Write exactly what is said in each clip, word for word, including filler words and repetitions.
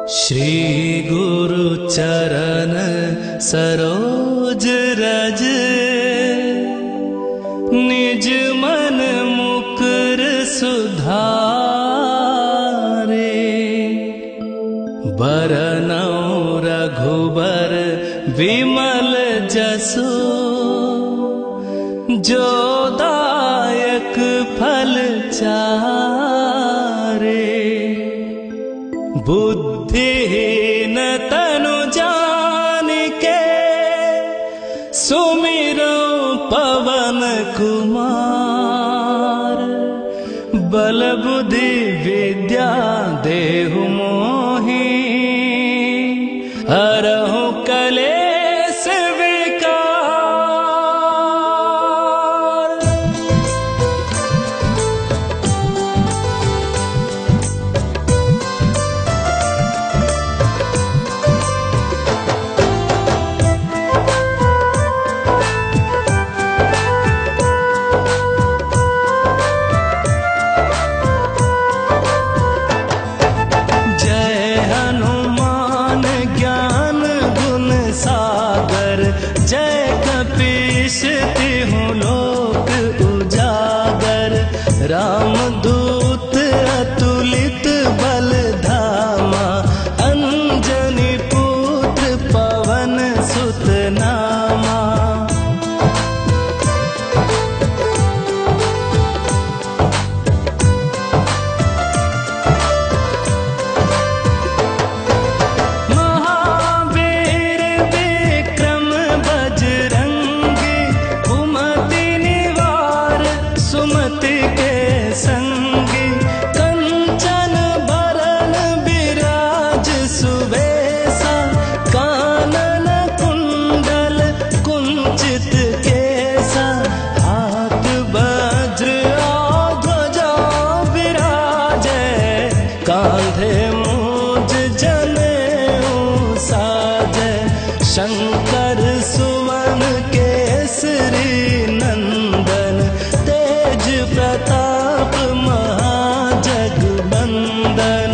श्री गुरु चरण सरोज रज, निज मन मुकुर सुधारे। बरनउँ रघुबर विमल जसु, जो दायक फल चारे। बुद्धिहीन तनु जानिके, सुमिरौ पवन कुमार। बल बुद्धि विद्या देहु मोहि, हरहु कलेश विकार। जय कपीस तिहुँ लोक उजागर। रामदूत अतुलित बल धामा, अंजनी पुत्र पवन सुत नामा। कांधे मूज जनेऊ साजे, शंकर सुवन केसरी नंदन। तेज प्रताप महाजगबंदन।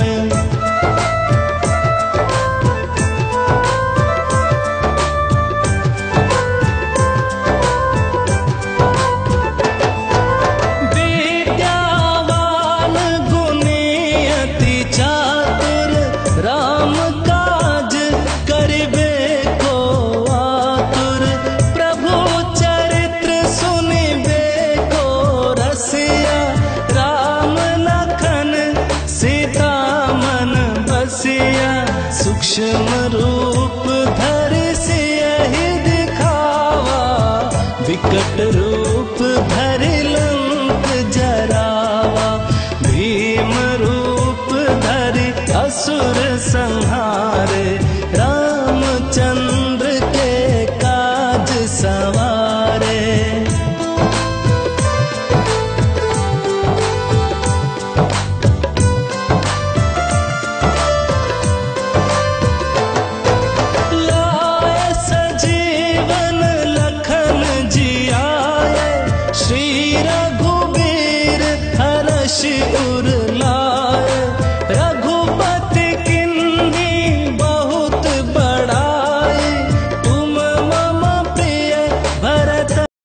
राम काज करिबे को आतुर, प्रभु चरित्र सुनिबे को रसिया। राम लखन सीता मन बसिया, सूक्ष्म रूप धरि सियहि दिखावा। विकट रूप धरि लंक जरावा, भीम रूप धरि असुर संहारे। रामचंद्र के काज सवारे। लाए सजीवन लखन जियाए, श्री